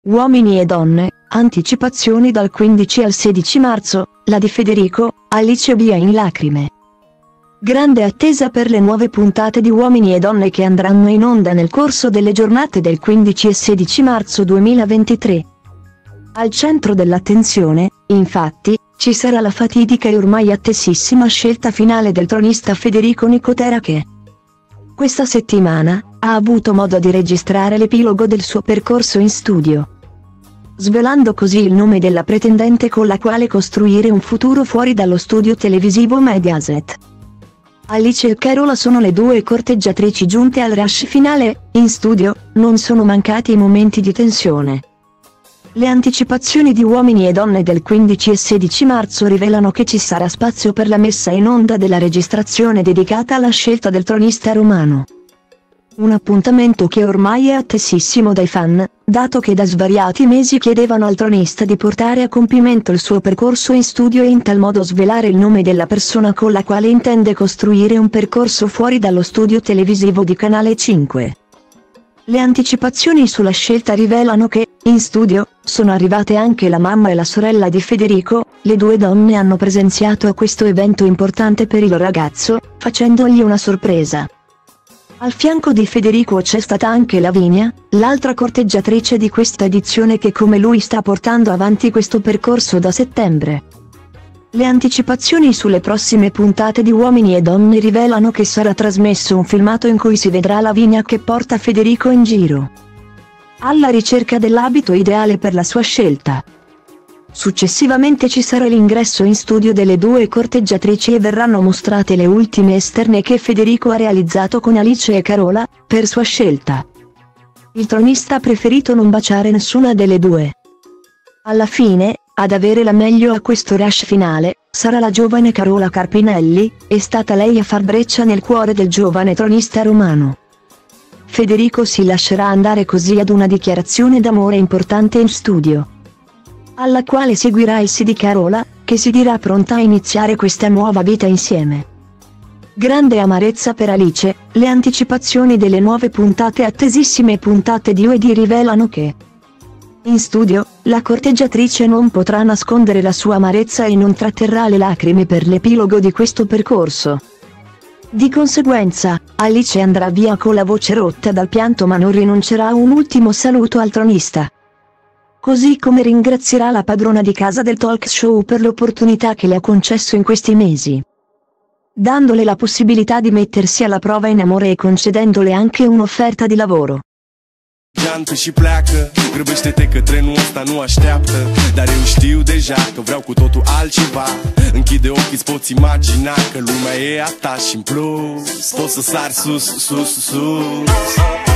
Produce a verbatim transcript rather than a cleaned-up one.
Uomini e donne, anticipazioni dal quindici al sedici marzo, la di Federico, Alice Bia in lacrime. Grande attesa per le nuove puntate di Uomini e Donne che andranno in onda nel corso delle giornate del quindici e sedici marzo duemilaventitré. Al centro dell'attenzione, infatti, ci sarà la fatidica e ormai attesissima scelta finale del tronista Federico Nicotera che, questa settimana, ha avuto modo di registrare l'epilogo del suo percorso in studio, svelando così il nome della pretendente con la quale costruire un futuro fuori dallo studio televisivo Mediaset. Alice e Carola sono le due corteggiatrici giunte al rush finale. In studio, non sono mancati i momenti di tensione. Le anticipazioni di Uomini e Donne del quindici e sedici marzo rivelano che ci sarà spazio per la messa in onda della registrazione dedicata alla scelta del tronista romano. Un appuntamento che ormai è attesissimo dai fan, dato che da svariati mesi chiedevano al tronista di portare a compimento il suo percorso in studio e in tal modo svelare il nome della persona con la quale intende costruire un percorso fuori dallo studio televisivo di Canale cinque. Le anticipazioni sulla scelta rivelano che, in studio, sono arrivate anche la mamma e la sorella di Federico. Le due donne hanno presenziato a questo evento importante per il ragazzo, facendogli una sorpresa. Al fianco di Federico c'è stata anche Lavinia, l'altra corteggiatrice di questa edizione che come lui sta portando avanti questo percorso da settembre. Le anticipazioni sulle prossime puntate di Uomini e Donne rivelano che sarà trasmesso un filmato in cui si vedrà Lavinia che porta Federico in giro, alla ricerca dell'abito ideale per la sua scelta. Successivamente ci sarà l'ingresso in studio delle due corteggiatrici e verranno mostrate le ultime esterne che Federico ha realizzato con Alice e Carola, per sua scelta. Il tronista ha preferito non baciare nessuna delle due. Alla fine, ad avere la meglio a questo rush finale, sarà la giovane Carola Carpinelli. È stata lei a far breccia nel cuore del giovane tronista romano. Federico si lascerà andare così ad una dichiarazione d'amore importante in studio, alla quale seguirà il sì di Carola, che si dirà pronta a iniziare questa nuova vita insieme. Grande amarezza per Alice. Le anticipazioni delle nuove puntate attesissime puntate di U E D rivelano che, in studio, la corteggiatrice non potrà nascondere la sua amarezza e non tratterrà le lacrime per l'epilogo di questo percorso. Di conseguenza, Alice andrà via con la voce rotta dal pianto ma non rinuncerà a un ultimo saluto al tronista. Così come ringrazierà la padrona di casa del talk show per l'opportunità che le ha concesso in questi mesi, dandole la possibilità di mettersi alla prova in amore e concedendole anche un'offerta di lavoro. Jantă și pleacă, grăbește-te că trenul ăsta nu așteaptă. Dar eu știu deja că vreau cu totul altceva. Închide ochii, îți poți imagina că lumea e a ta și în plus poți să sari sus, sus, sus.